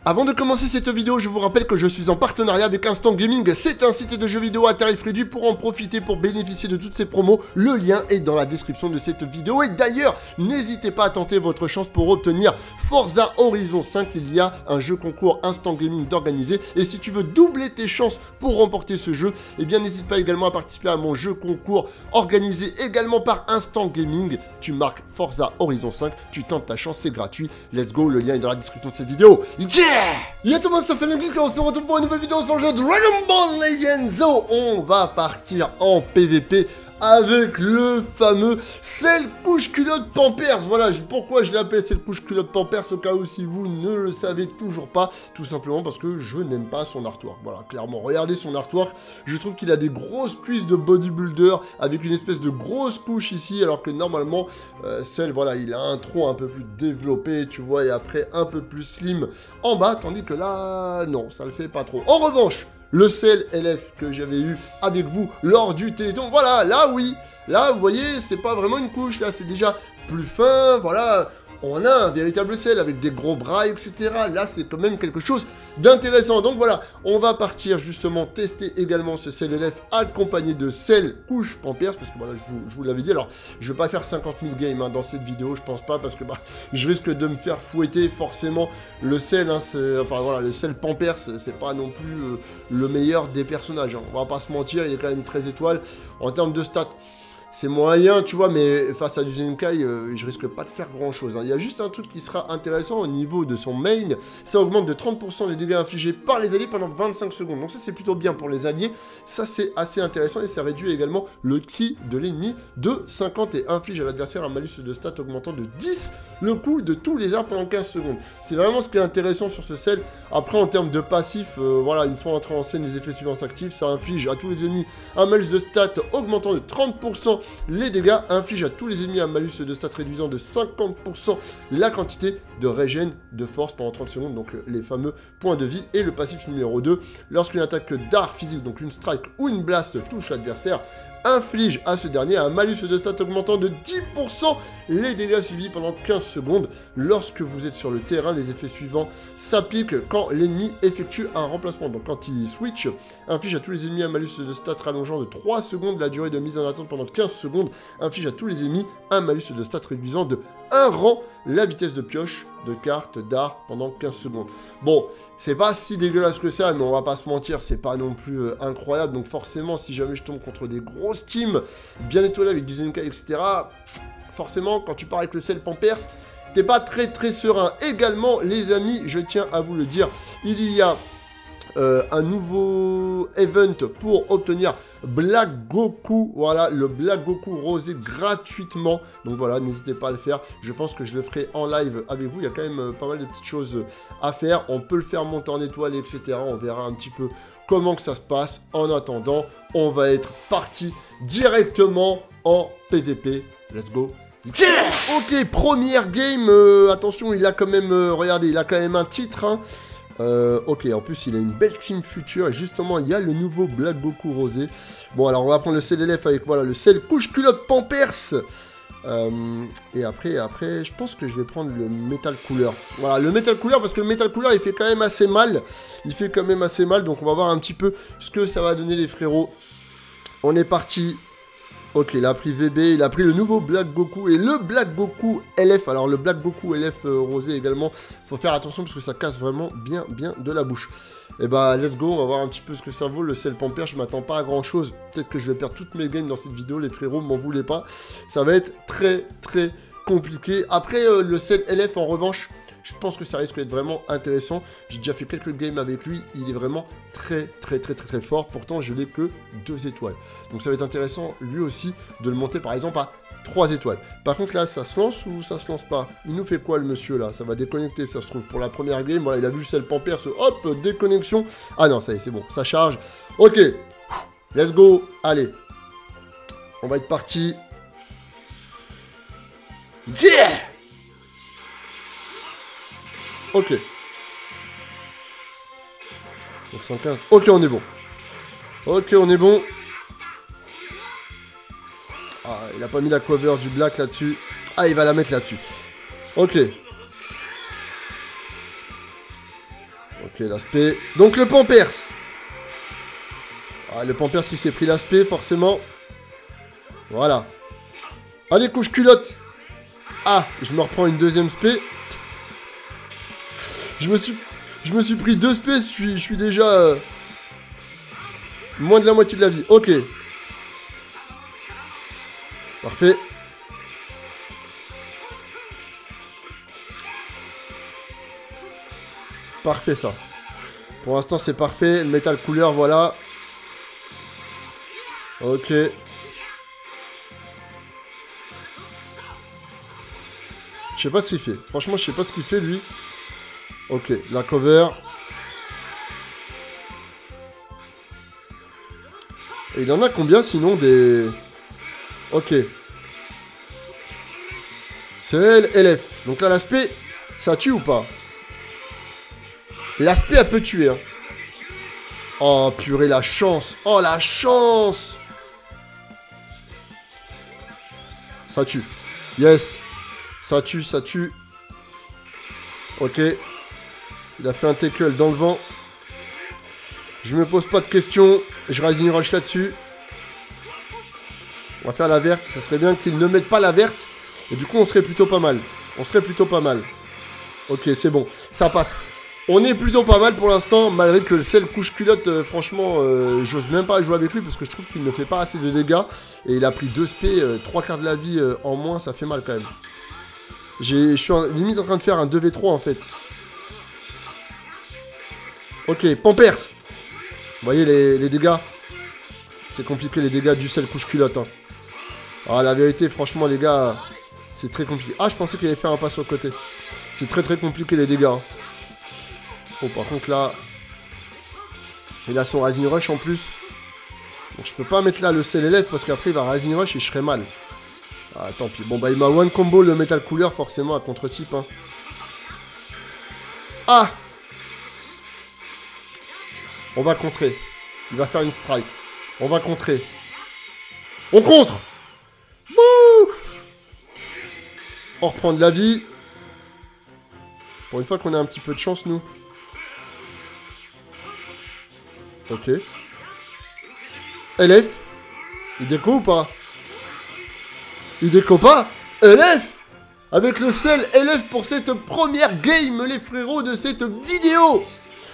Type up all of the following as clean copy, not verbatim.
Avant de commencer cette vidéo, je vous rappelle que je suis en partenariat avec Instant Gaming. C'est un site de jeux vidéo à tarif réduit. Pour en profiter, pour bénéficier de toutes ces promos, le lien est dans la description de cette vidéo. Et d'ailleurs, n'hésitez pas à tenter votre chance pour obtenir Forza Horizon 5. Il y a un jeu concours Instant Gaming d'organiser. Et si tu veux doubler tes chances pour remporter ce jeu, eh bien n'hésite pas également à participer à mon jeu concours organisé également par Instant Gaming. Tu marques Forza Horizon 5, tu tentes ta chance, c'est gratuit. Let's go, le lien est dans la description de cette vidéo. Yeah! Yo tout le monde, ça fait Lemgeek et on se retrouve pour une nouvelle vidéo sur le jeu Dragon Ball Legends. On va partir en PVP avec le fameux Cell couche culotte Pampers. Voilà, pourquoi je l'appelle Cell couche culotte Pampers, au cas où si vous ne le savez toujours pas. Tout simplement parce que je n'aime pas son artwork. Voilà, clairement, regardez son artwork. Je trouve qu'il a des grosses cuisses de bodybuilder avec une espèce de grosse couche ici, alors que normalement, Cell, voilà, il a un tronc un peu plus développé, tu vois, et après un peu plus slim en bas, tandis que là, non, ça le fait pas trop. En revanche, le Cell LF que j'avais eu avec vous lors du Téléthon, voilà, là oui, là vous voyez, c'est pas vraiment une couche, là c'est déjà plus fin, voilà, on a un véritable Cell avec des gros bras, etc. Là c'est quand même quelque chose d'intéressant, donc voilà, on va partir justement tester également ce Cell LF accompagné de Cell couche Pampers, parce que voilà, je vous l'avais dit, alors je vais pas faire 50 000 games hein, dans cette vidéo, je pense pas, parce que bah, je risque de me faire fouetter forcément. Le Cell, hein, enfin voilà, le Cell Pampers, c'est pas non plus le meilleur des personnages, hein. On va pas se mentir, il est quand même 13 étoiles, en termes de stats. C'est moyen, tu vois, mais face à du Zenkai, je risque pas de faire grand-chose. Hein. Il y a juste un truc qui sera intéressant au niveau de son main. Ça augmente de 30% les dégâts infligés par les alliés pendant 25 secondes. Donc ça, c'est plutôt bien pour les alliés. Ça, c'est assez intéressant. Et ça réduit également le ki de l'ennemi de 50 et inflige à l'adversaire un malus de stats augmentant de 10 le coût de tous les arts pendant 15 secondes. C'est vraiment ce qui est intéressant sur ce Cell. Après, en termes de passif, voilà, une fois entré en scène, les effets suivants s'activent. Ça inflige à tous les ennemis un malus de stats augmentant de 30% les dégâts, inflige à tous les ennemis un malus de stats réduisant de 50% la quantité de régène de force pendant 30 secondes, donc les fameux points de vie. Et le passif numéro 2, lorsqu'une attaque d'art physique, donc une strike ou une blast touche l'adversaire, inflige à ce dernier un malus de stats augmentant de 10% les dégâts subis pendant 15 secondes. Lorsque vous êtes sur le terrain, les effets suivants s'appliquent quand l'ennemi effectue un remplacement. Donc quand il switch, inflige à tous les ennemis un malus de stats rallongeant de 3 secondes la durée de mise en attente pendant 15 secondes, inflige à tous les ennemis un malus de stats réduisant de 1 rang la vitesse de pioche de carte d'art pendant 15 secondes. Bon, c'est pas si dégueulasse que ça, mais on va pas se mentir, c'est pas non plus incroyable. Donc forcément, si jamais je tombe contre des grosses teams bien étoilées avec du Zenkai, etc., forcément, quand tu pars avec le Cell Pampers, t'es pas très serein. Également, les amis, je tiens à vous le dire, il y a un nouveau event pour obtenir Black Goku, voilà, le Black Goku rosé gratuitement, donc voilà, n'hésitez pas à le faire, je pense que je le ferai en live avec vous, il y a quand même pas mal de petites choses à faire, on peut le faire monter en étoile, etc., on verra un petit peu comment que ça se passe. En attendant, on va être parti directement en PVP, let's go. Yeah! Ok, première game, attention, il a quand même, regardez, il a quand même un titre, hein. Ok, en plus il a une belle team future et justement il y a le nouveau Black Goku rosé. Bon alors on va prendre le Cell LF avec voilà le Cell couche culotte Pampers. Et après je pense que je vais prendre le Metal Cooler. Voilà le Metal Cooler parce que le Metal Cooler il fait quand même assez mal. Il fait quand même assez mal donc on va voir un petit peu ce que ça va donner les frérots. On est parti. Ok, il a pris VB, il a pris le nouveau Black Goku et le Black Goku LF. Alors le Black Goku LF rosé également, faut faire attention parce que ça casse vraiment bien de la bouche. Et bah let's go, on va voir un petit peu ce que ça vaut le Cell Pampers. Je m'attends pas à grand chose, peut-être que je vais perdre toutes mes games dans cette vidéo, les frérots, m'en voulez pas. Ça va être très compliqué. Après le Cell LF en revanche, je pense que ça risque d'être vraiment intéressant. J'ai déjà fait quelques games avec lui. Il est vraiment très fort. Pourtant, je n'ai que 2 étoiles. Donc ça va être intéressant, lui aussi, de le monter par exemple à 3 étoiles. Par contre, là, ça se lance ou ça se lance pas? Il nous fait quoi, le monsieur, là? Ça va déconnecter, ça se trouve, pour la première game. Voilà, il a vu Cell Pampers, hop, déconnexion. Ah non, ça y est, c'est bon, ça charge. Ok, let's go. Allez, on va être parti. Yeah! Ok. 915. Ok, on est bon. Ok, on est bon. Ah, il a pas mis la cover du black là-dessus. Ah, il va la mettre là-dessus. Ok. Ok, l'aspect. Donc le Pampers. Ah, le Pampers qui s'est pris l'aspect, forcément. Voilà. Allez, couche culotte. Ah, je me reprends une deuxième spé. Je me suis pris 2 spés, je suis déjà... moins de la moitié de la vie. Ok. Parfait. Parfait, ça. Pour l'instant, c'est parfait. Le métal couleur, voilà. Ok. Je sais pas ce qu'il fait. Franchement, je sais pas ce qu'il fait, lui. Ok, la cover. Et il y en a combien, sinon, des... Ok. C'est LF. Donc là, l'aspect, ça tue ou pas? L'aspect, elle peut tuer. Hein. Oh, purée, la chance. Oh, la chance. Ça tue. Yes. Ça tue, ça tue. Ok. Il a fait un tackle dans le vent. Je me pose pas de questions. Je rising rush là-dessus. On va faire la verte. Ça serait bien qu'ils ne mettent pas la verte. Et du coup, on serait plutôt pas mal. On serait plutôt pas mal. Ok, c'est bon. Ça passe. On est plutôt pas mal pour l'instant, malgré que le sel couche culotte, franchement, j'ose même pas jouer avec lui parce que je trouve qu'il ne fait pas assez de dégâts. Et il a pris 2 spé, 3 quarts de la vie en moins, ça fait mal quand même. Je suis limite en train de faire un 2v3 en fait. Ok, Pampers. Vous voyez les dégâts? C'est compliqué les dégâts du sel couche culotte. Hein. Ah, la vérité, franchement les gars, c'est très compliqué. Ah, je pensais qu'il allait faire un pas sur le côté. C'est très compliqué les dégâts. Hein. Oh, par contre, là... Il a son Rising Rush en plus. Donc, je peux pas mettre là le sel élève parce qu'après, il va Rising Rush et je serai mal. Ah, tant pis. Bon, bah, il m'a one combo le Metal Cooler, forcément, à contre-type. Hein. Ah! On va contrer. Il va faire une strike. On va contrer. On contre! Wouh! On reprend de la vie. Pour une fois qu'on a un petit peu de chance, nous. Ok. LF. Il déco ou pas? Il déco pas? LF. Avec le sel LF pour cette première game, les frérots, de cette vidéo.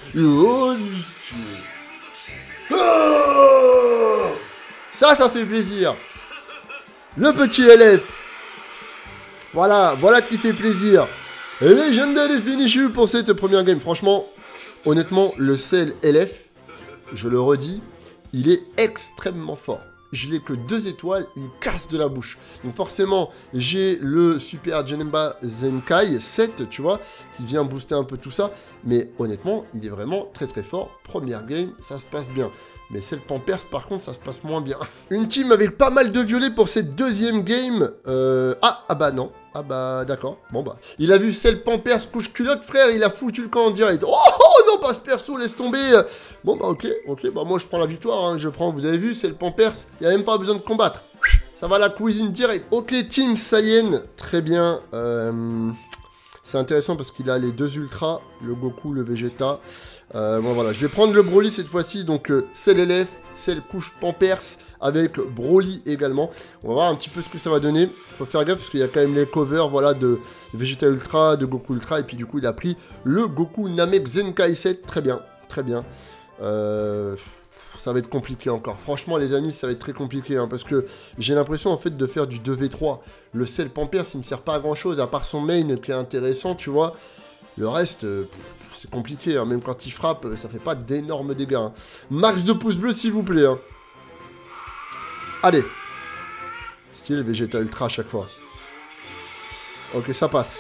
Ça fait plaisir. Le petit LF. Voilà qui fait plaisir. Et Legendary finish pour cette première game. Franchement, honnêtement, le sel LF, je le redis, il est extrêmement fort. Je l'ai que 2 étoiles, il casse de la bouche. Donc forcément, j'ai le Super Janemba Zenkai 7, tu vois, qui vient booster un peu tout ça. Mais honnêtement, il est vraiment très fort. Première game, ça se passe bien. Mais celle Pampers, par contre, ça se passe moins bien. Une team avec pas mal de violets pour cette deuxième game. Ah bah non. Ah bah d'accord. Bon bah. Il a vu celle Pampers couche culotte, frère, il a foutu le camp en direct. Oh non, pas ce perso, laisse tomber. Bon bah ok, bah moi je prends la victoire, hein. Je prends, vous avez vu, c'est le Pampers, il n'y a même pas besoin de combattre. Ça va la cuisine direct. Ok, Team Saiyan, très bien. C'est intéressant parce qu'il a les 2 ultras, le Goku, le Vegeta. Bon voilà, je vais prendre le Broly cette fois-ci, donc c'est l'élève, c'est le couche Pampers avec Broly également. On va voir un petit peu ce que ça va donner. Faut faire gaffe parce qu'il y a quand même les covers, voilà, de Vegeta Ultra, de Goku Ultra, et puis du coup il a pris le Goku Namek Zenkai 7, très bien, très bien. Ça va être compliqué encore. Franchement, les amis, ça va être très compliqué. Hein, parce que j'ai l'impression, en fait, de faire du 2v3. Le sel Pampers, il me sert pas à grand-chose. À part son main qui est intéressant, tu vois. Le reste, c'est compliqué. Hein, même quand il frappe, ça fait pas d'énormes dégâts. Hein. Max de pouces bleus, s'il vous plaît. Hein. Allez. Style Vegeta Ultra à chaque fois. Ok, ça passe.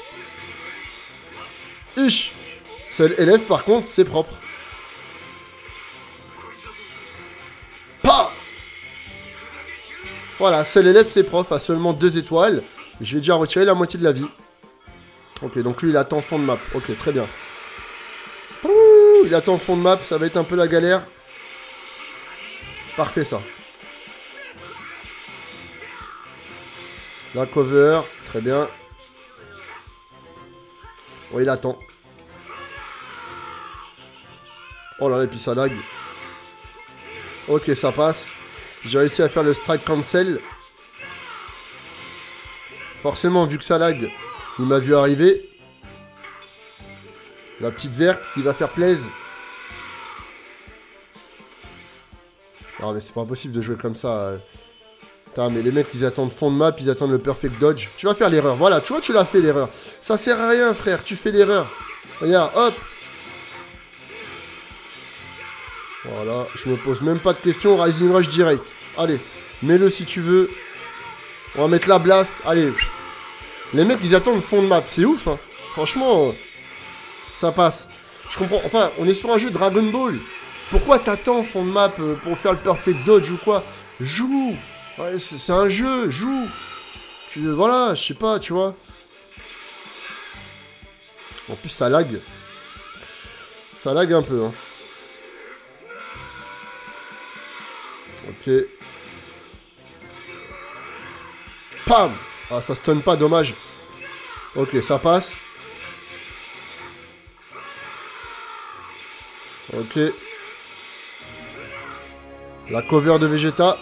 Ish. Celle élève, par contre, c'est propre. Voilà, celle élève ses profs à seulement 2 étoiles. Je vais déjà retirer la moitié de la vie. Ok, donc lui il attend fond de map. Ok, très bien. Ouh, il attend fond de map, ça va être un peu la galère. Parfait ça. La cover, très bien. Bon, il attend. Oh là là, et puis ça lag. Ok, ça passe. J'ai réussi à faire le strike cancel. Forcément, vu que ça lag, il m'a vu arriver. La petite verte qui va faire plaisir. Non mais c'est pas possible de jouer comme ça. Putain, mais les mecs ils attendent fond de map, ils attendent le perfect dodge. Tu vas faire l'erreur, voilà, tu vois tu l'as fait l'erreur. Ça sert à rien frère, tu fais l'erreur. Regarde, hop. Voilà, je me pose même pas de questions, Rising Rush direct. Allez, mets-le si tu veux. On va mettre la blast, allez. Les mecs ils attendent fond de map, c'est ouf hein. Franchement, ça passe. Je comprends, enfin on est sur un jeu Dragon Ball. Pourquoi t'attends fond de map pour faire le perfect dodge ou quoi? Joue. Ouais, c'est un jeu, joue. Voilà, je sais pas, tu vois. En plus ça lag. Ça lag un peu hein. Ok. Pam. Ah ça stun pas, dommage. Ok, ça passe. Ok. La cover de Vegeta.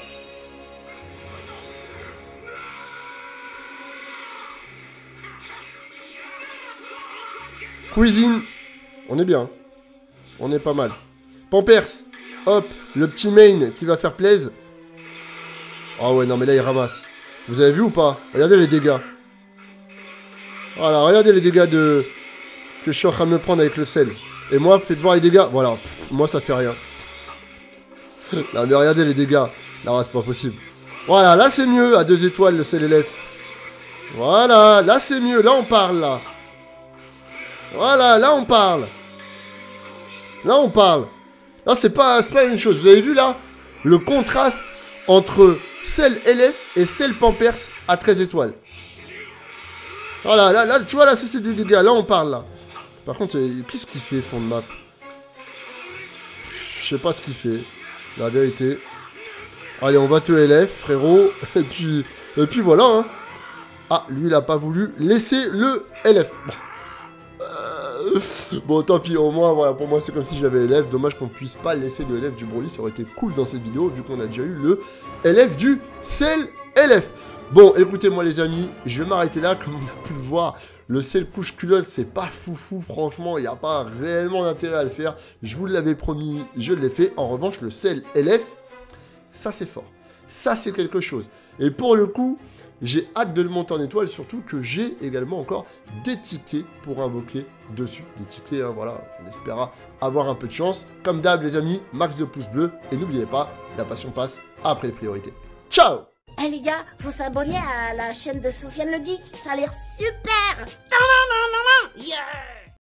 Cuisine. On est bien. On est pas mal. Pampers. Hop. Le petit main qui va faire plaisir. Ah ouais, non mais là il ramasse. Vous avez vu ou pas? Regardez les dégâts. Voilà, regardez les dégâts que je suis en train de me prendre avec le sel. Et moi, faites voir les dégâts. Voilà. Pff, moi ça fait rien. Là, mais regardez les dégâts. Là, c'est pas possible. Voilà, là c'est mieux, à 2 étoiles, le CLF. Voilà, là c'est mieux, là on parle, là. Voilà, là on parle. Là on parle. Là c'est pas la même chose. Vous avez vu là le contraste entre celle LF et celle Pampers à 13 étoiles. Voilà, là tu vois, là c'est des dégâts, là on parle, là. Par contre, qu'est-ce qu'il fait, fond de map? Je sais pas ce qu'il fait. La vérité. Allez, on va te LF, frérot. Et puis voilà, hein. Ah, lui, il a pas voulu laisser le LF. Bon, tant pis, au moins, voilà, pour moi, c'est comme si j'avais LF. Dommage qu'on puisse pas laisser le LF du Broly. Ça aurait été cool dans cette vidéo, vu qu'on a déjà eu le LF du Cell LF. Bon, écoutez-moi, les amis, je vais m'arrêter là. Comme on a pu le voir, le Cell couche culotte, c'est pas foufou, franchement, il n'y a pas réellement d'intérêt à le faire. Je vous l'avais promis, je l'ai fait. En revanche, le Cell LF, ça c'est fort. Ça c'est quelque chose. Et pour le coup, j'ai hâte de le monter en étoile, surtout que j'ai également encore des tickets pour invoquer dessus. Des tickets, hein, voilà, on espérera avoir un peu de chance. Comme d'hab, les amis, max de pouces bleus. Et n'oubliez pas, la passion passe après les priorités. Ciao! Eh les gars, faut s'abonner à la chaîne de Sofiane le Geek, ça a l'air super. Yeah.